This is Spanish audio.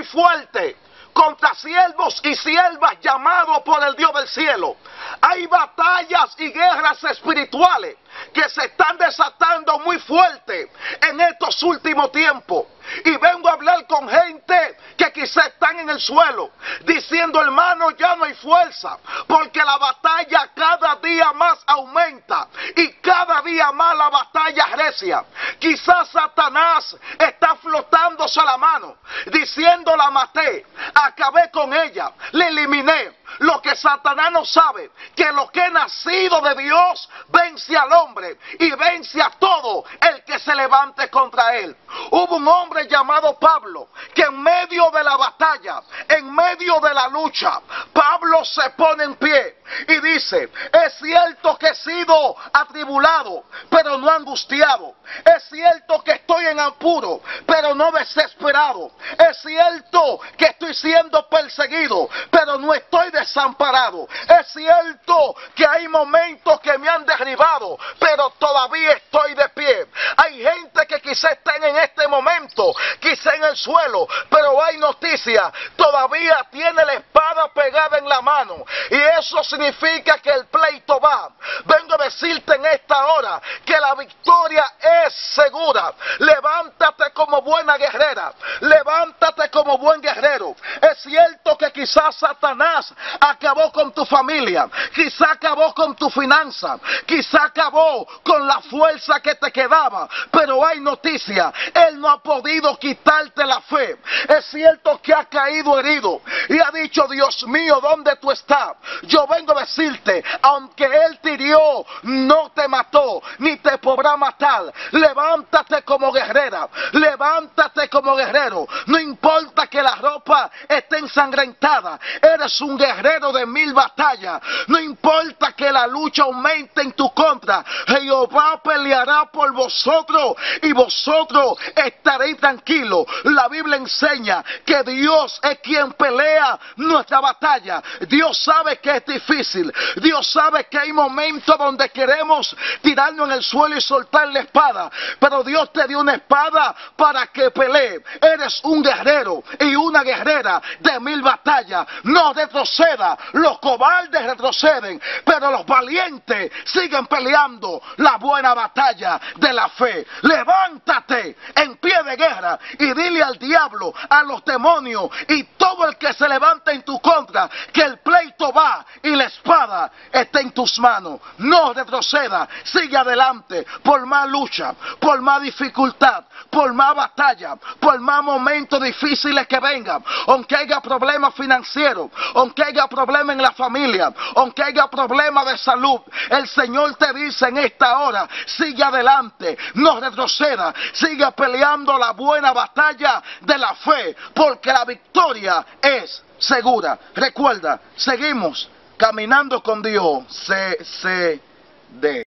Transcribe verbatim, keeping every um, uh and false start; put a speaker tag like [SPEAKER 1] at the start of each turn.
[SPEAKER 1] fuerte contra siervos y siervas llamados por el Dios del cielo. Hay batallas y guerras espirituales que se están desatando muy fuerte en estos últimos tiempos. Y vengo a hablar con gente que quizá están en el suelo, diciendo: hermano, ya no hay fuerza, porque la batalla cada día más aumenta y cada día más la batalla recia. Quizás Satanás está flotándose la mano, diciendo: la maté, acabé con ella, la eliminé. Lo que Satanás no sabe, que lo que es nacido de Dios vence al hombre y vence a todo el que se levante contra él. Hubo un hombre llamado Pablo, que en medio de la batalla, en medio de la lucha, Pablo se pone en pie y dice: es cierto que he sido atribulado, pero no angustiado. Es cierto que estoy en apuro, pero no desesperado. Es cierto que estoy siendo perseguido, pero no estoy desamparado. Es cierto que hay momentos que me han derribado, pero todavía estoy de pie. Hay gente que quizá estén en este momento, quizá en el suelo, pero hay noticias: todavía tiene la espada pegada en la mano, y eso significa que el pleito va. Vengo a decirte en esta hora que la victoria es segura. Levántate como buena guerrera, levántate como buen guerrero. Es cierto que quizás Satanás acabó con tu familia, quizá acabó con tu finanza, quizá acabó con la fuerza que te quedaba, pero hay noticia: él no ha podido quitarte la fe. Es cierto que ha caído herido y ha dicho: Dios mío, ¿dónde tú estás? Yo vengo a decirte: aunque él te hirió, no te mató, ni te podrá matar. Levántate como guerrera, levántate como guerrero. No importa que la ropa esté ensangrentada, eres un guerrero de mil batallas. No importa que la lucha aumente en tu contra, Jehová peleará por vosotros y vosotros estaréis tranquilos. La Biblia enseña que Dios es quien pelea nuestra batalla. Dios sabe que es difícil, Dios sabe que hay momentos donde queremos tirarnos en el suelo y soltar la espada, pero Dios te dio una espada para que pelee. Eres un guerrero y una guerrera de mil batallas. No retroceda. Los cobardes retroceden, pero los valientes siguen peleando la buena batalla de la fe. Levántate en pie de guerra y dile al diablo, a los demonios y todo el que se levanta en tu contra, que el pleito va y la espada está en tus manos. No retroceda, sigue adelante. Por más lucha, por más dificultad, por más batalla, por más momentos difíciles que vengan, aunque haya problemas financieros, aunque haya problemas en la familia, aunque haya problemas de salud, el Señor te dice en esta hora: sigue adelante, no retroceda, sigue peleando la buena batalla de la fe, porque la victoria es segura. Recuerda, seguimos caminando con Dios. C C D